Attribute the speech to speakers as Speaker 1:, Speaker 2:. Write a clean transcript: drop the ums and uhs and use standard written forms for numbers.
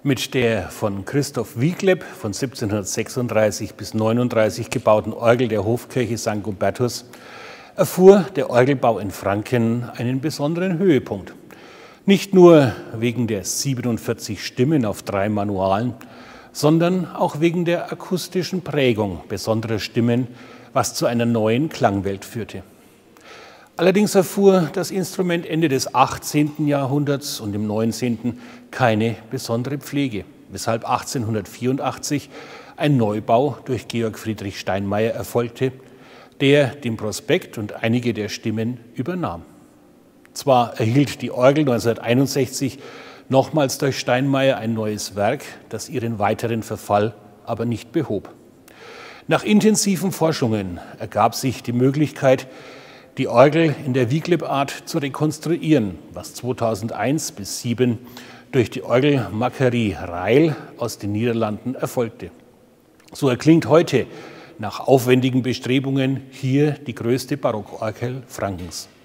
Speaker 1: Mit der von Christoph Wiegleb von 1736 bis 1739 gebauten Orgel der Hofkirche St. Hubertus erfuhr der Orgelbau in Franken einen besonderen Höhepunkt. Nicht nur wegen der 47 Stimmen auf 3 Manualen, sondern auch wegen der akustischen Prägung besonderer Stimmen, was zu einer neuen Klangwelt führte. Allerdings erfuhr das Instrument Ende des 18. Jahrhunderts und im 19. keine besondere Pflege, weshalb 1884 ein Neubau durch Georg Friedrich Steinmeier erfolgte, der den Prospekt und einige der Stimmen übernahm. Zwar erhielt die Orgel 1961 nochmals durch Steinmeier ein neues Werk, das ihren weiteren Verfall aber nicht behob. Nach intensiven Forschungen ergab sich die Möglichkeit, die Orgel in der Wiegleb-Art zu rekonstruieren, was 2001 bis 2007 durch die Orgelmakerie Reil aus den Niederlanden erfolgte. So erklingt heute nach aufwendigen Bestrebungen hier die größte Barockorgel Frankens.